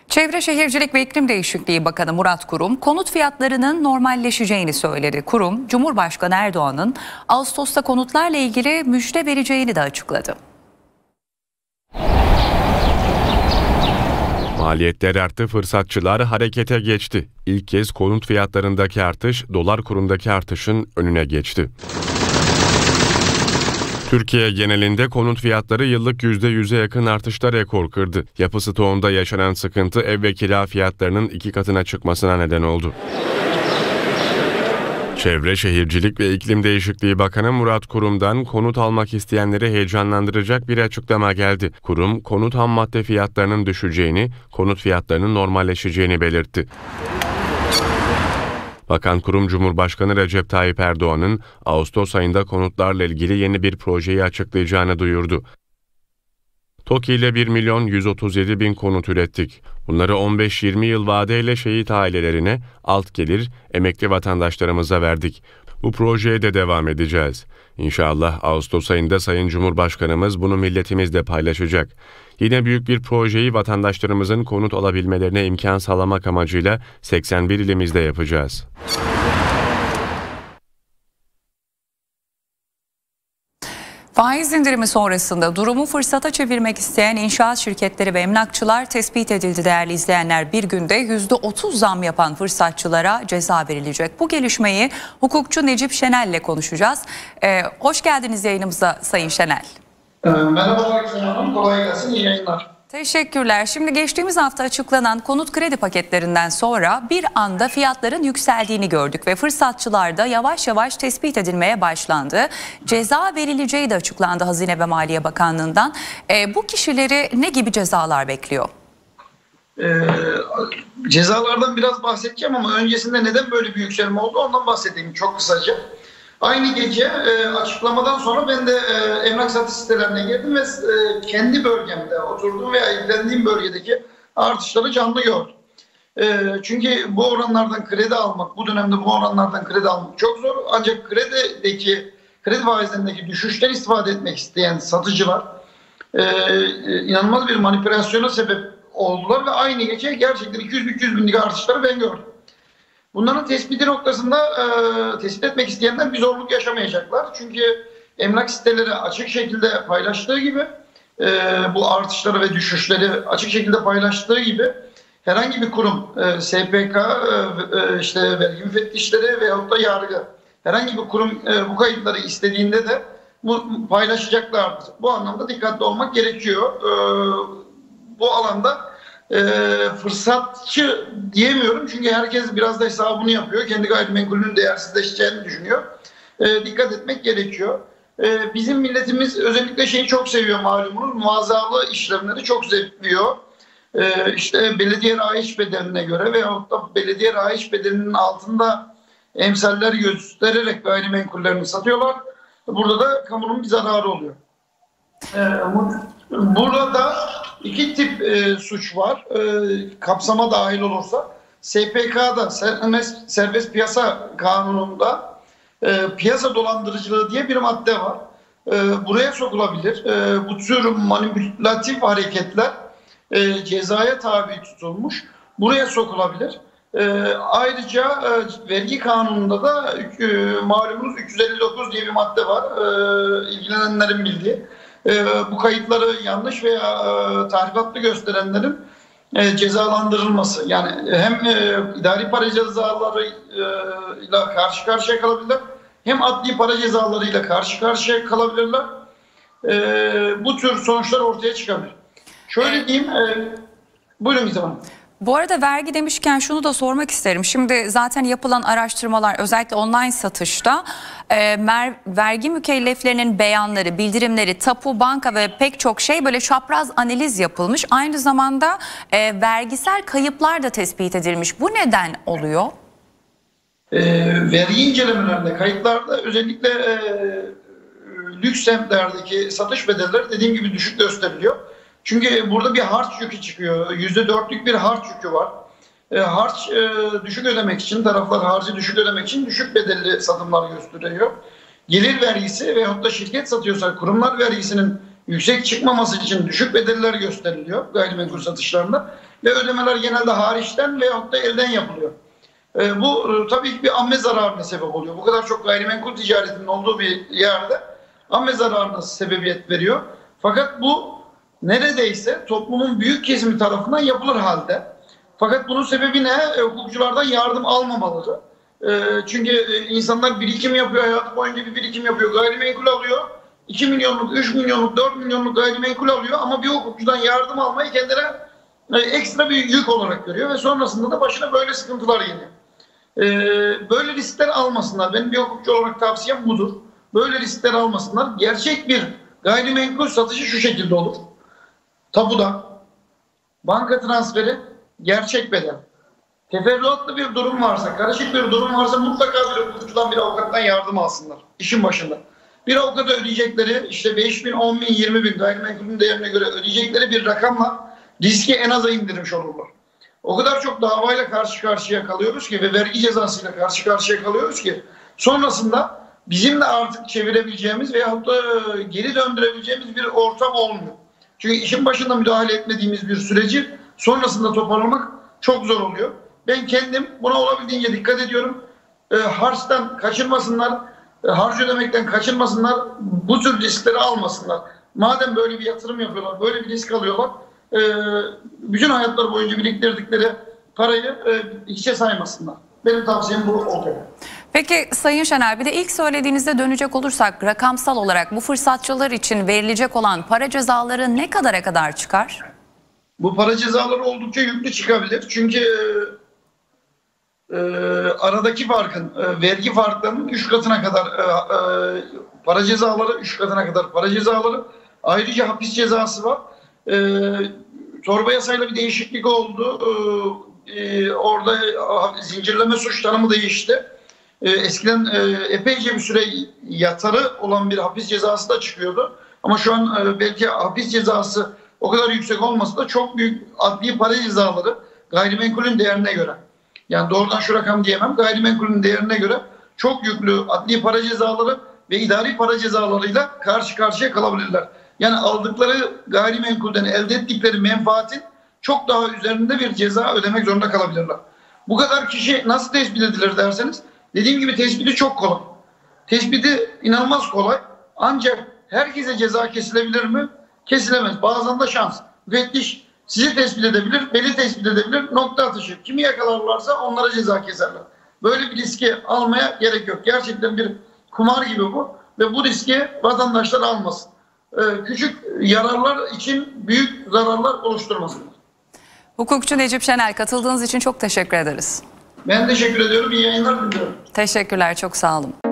Çevre Şehircilik ve İklim Değişikliği Bakanı Murat Kurum, konut fiyatlarının normalleşeceğini söyledi. Kurum, Cumhurbaşkanı Erdoğan'ın Ağustos'ta konutlarla ilgili müjde vereceğini de açıkladı. Maliyetler arttı, fırsatçılar harekete geçti. İlk kez konut fiyatlarındaki artış, dolar kurundaki artışın önüne geçti. Türkiye genelinde konut fiyatları yıllık %100'e yakın artışta rekor kırdı. Yapı stoğunda yaşanan sıkıntı ev ve kira fiyatlarının 2 katına çıkmasına neden oldu. Çevre Şehircilik ve İklim Değişikliği Bakanı Murat Kurum'dan konut almak isteyenleri heyecanlandıracak bir açıklama geldi. Kurum, konut hammadde fiyatlarının düşeceğini, konut fiyatlarının normalleşeceğini belirtti. Bakan Kurum, Cumhurbaşkanı Recep Tayyip Erdoğan'ın Ağustos ayında konutlarla ilgili yeni bir projeyi açıklayacağını duyurdu. TOKİ ile 1.137.000 konut ürettik. Bunları 15-20 yıl vadeyle şehit ailelerine, alt gelir, emekli vatandaşlarımıza verdik. Bu projeye de devam edeceğiz. İnşallah Ağustos ayında Sayın Cumhurbaşkanımız bunu milletimizle paylaşacak. Yine büyük bir projeyi vatandaşlarımızın konut alabilmelerine imkan sağlamak amacıyla 81 ilimizde yapacağız. Faiz indirimi sonrasında durumu fırsata çevirmek isteyen inşaat şirketleri ve emlakçılar tespit edildi değerli izleyenler. Bir günde %30 zam yapan fırsatçılara ceza verilecek. Bu gelişmeyi hukukçu Necip Şenel ile konuşacağız. Hoş geldiniz yayınımıza Sayın Şenel. Merhabalar Hanım, kolay gelsin, iyi yayınlar. Teşekkürler. Şimdi geçtiğimiz hafta açıklanan konut kredi paketlerinden sonra bir anda fiyatların yükseldiğini gördük ve fırsatçılar da yavaş yavaş tespit edilmeye başlandı. Ceza verileceği de açıklandı Hazine ve Maliye Bakanlığı'ndan. Bu kişileri ne gibi cezalar bekliyor? Cezalardan biraz bahsedeceğim ama öncesinde neden böyle bir yükselme oldu ondan bahsedeyim çok kısaca. Aynı gece açıklamadan sonra ben de emlak satış sitelerine girdim ve kendi bölgemde oturduğum veya ilgilendiğim bölgedeki artışları canlı gördüm. Çünkü bu oranlardan kredi almak, bu dönemde bu oranlardan kredi almak çok zor. Ancak kredi faizlerindeki düşüşten istifade etmek isteyen satıcılar inanılmaz bir manipülasyona sebep oldular ve aynı gece gerçekten 200-300 binlik artışları ben gördüm. Bunların tespiti noktasında tespit etmek isteyenler bir zorluk yaşamayacaklar. Çünkü emlak siteleri açık şekilde paylaştığı gibi bu artışları ve düşüşleri açık şekilde paylaştığı gibi herhangi bir kurum SPK, işte vergi müfettişleri veyahut da yargı herhangi bir kurum bu kayıtları istediğinde de bu paylaşacaklardır. Bu anlamda dikkatli olmak gerekiyor. Bu alanda fırsatçı diyemiyorum çünkü herkes biraz da hesabını yapıyor. Kendi gayrimenkulünün değersizleşeceğini düşünüyor. Dikkat etmek gerekiyor. Bizim milletimiz özellikle şeyi çok seviyor malumunuz. Muazzalı işlemleri çok seviyor. İşte belediye raiç bedeline göre veyahut da belediye raiç bedelinin altında emsaller göstererek gayrimenkullerini satıyorlar. Burada da kamunun bir zararı oluyor. Burada iki tip suç var. Kapsama dahil olursa SPK'da Serbest Piyasa Kanunu'nda piyasa dolandırıcılığı diye bir madde var. Buraya sokulabilir. Bu tür manipülatif hareketler cezaya tabi tutulmuş. Buraya sokulabilir. Ayrıca vergi kanununda da malumunuz 359 diye bir madde var. İlgilenenlerin bildiği. Bu kayıtları yanlış veya tahribatlı gösterenlerin cezalandırılması. Yani hem idari para cezalarıyla karşı karşıya kalabilirler hem adli para cezalarıyla karşı karşıya kalabilirler. Bu tür sonuçlar ortaya çıkabilir. Şöyle diyeyim, buyurun Gizem Hanım. Bu arada vergi demişken şunu da sormak isterim. Şimdi zaten yapılan araştırmalar özellikle online satışta vergi mükelleflerinin beyanları, bildirimleri, tapu, banka ve pek çok şey böyle çapraz analiz yapılmış. Aynı zamanda vergisel kayıplar da tespit edilmiş. Bu neden oluyor? Vergi incelemelerinde, kayıtlarda özellikle lüks semtlerdeki satış bedelleri dediğim gibi düşük gösteriliyor. Çünkü burada bir harç yükü çıkıyor. %4'lük bir harç yükü var. Harç düşük ödemek için, taraflar harcı düşük ödemek için düşük bedelli satımlar gösteriyor. Gelir vergisi veyahut da şirket satıyorsa kurumlar vergisinin yüksek çıkmaması için düşük bedeller gösteriliyor gayrimenkul satışlarında. ve ödemeler genelde hariçten veyahut da elden yapılıyor. Bu tabii ki bir amme zararına sebep oluyor. Bu kadar çok gayrimenkul ticaretinin olduğu bir yerde amme zararına sebebiyet veriyor. Fakat bu neredeyse toplumun büyük kesimi tarafından yapılır halde. Fakat bunun sebebi ne? Hukukçulardan yardım almamaları. Çünkü insanlar birikim yapıyor, hayatı boyunca bir birikim yapıyor, gayrimenkul alıyor. 2 milyonluk, 3 milyonluk, 4 milyonluk gayrimenkul alıyor ama bir hukukçudan yardım almayı kendine ekstra bir yük olarak görüyor ve sonrasında da başına böyle sıkıntılar geliyor. Böyle riskler almasınlar. Benim bir hukukçu olarak tavsiyem budur. Böyle riskler almasınlar. Gerçek bir gayrimenkul satışı şu şekilde olur. Tapuda, banka transferi, gerçek bedel. Teferruatlı bir durum varsa, karışık bir durum varsa mutlaka bir hukukçudan, bir avukattan yardım alsınlar işin başında. Bir avukata ödeyecekleri işte 5 bin, 10 bin, 20 bin gayrimenkulün değerine göre ödeyecekleri bir rakamla riski en aza indirmiş olurlar. O kadar çok davayla karşı karşıya kalıyoruz ki ve vergi cezasıyla karşı karşıya kalıyoruz ki sonrasında bizim de artık çevirebileceğimiz veyahut da geri döndürebileceğimiz bir ortam olmuyor. Çünkü işin başında müdahale etmediğimiz bir süreci sonrasında toparlamak çok zor oluyor. Ben kendim buna olabildiğince dikkat ediyorum. Harçtan kaçırmasınlar, harç ödemekten kaçırmasınlar, bu tür riskleri almasınlar. Madem böyle bir yatırım yapıyorlar, böyle bir risk alıyorlar, bütün hayatları boyunca biriktirdikleri parayı hiçe saymasınlar. Benim tavsiyem bu olacak. Peki Sayın Şener, bir de ilk söylediğinizde dönecek olursak rakamsal olarak bu fırsatçılar için verilecek olan para cezaları ne kadar çıkar? Bu para cezaları oldukça yüklü çıkabilir. Çünkü aradaki farkın, vergi farklarının 3 katına kadar para cezaları, 3 katına kadar para cezaları. Ayrıca hapis cezası var. Torba yasayla bir değişiklik oldu. Orada zincirleme suç tanımı değişti. Eskiden epeyce bir süre yatarı olan bir hapis cezası da çıkıyordu. Ama şu an belki hapis cezası o kadar yüksek olmasa da çok büyük adli para cezaları gayrimenkulün değerine göre. Yani doğrudan şu rakam diyemem. Gayrimenkulün değerine göre çok yüklü adli para cezaları ve idari para cezalarıyla karşı karşıya kalabilirler. Yani aldıkları gayrimenkulden elde ettikleri menfaatin çok daha üzerinde bir ceza ödemek zorunda kalabilirler. Bu kadar kişi nasıl tespit edilir derseniz, dediğim gibi tespiti çok kolay. Tespiti inanılmaz kolay. Ancak herkese ceza kesilebilir mi? Kesilemez. Bazen de şans. Müfettiş sizi tespit edebilir, beni tespit edebilir, nokta atışı. Kimi yakalarlarsa onlara ceza keserler. Böyle bir riski almaya gerek yok. Gerçekten bir kumar gibi bu ve bu riski vatandaşlar almasın. Küçük yararlar için büyük zararlar oluşturmasınlar. Hukukçu Necip Şener, katıldığınız için çok teşekkür ederiz. Ben teşekkür ediyorum. İyi yayınlar diliyorum. Teşekkürler, çok sağ olun.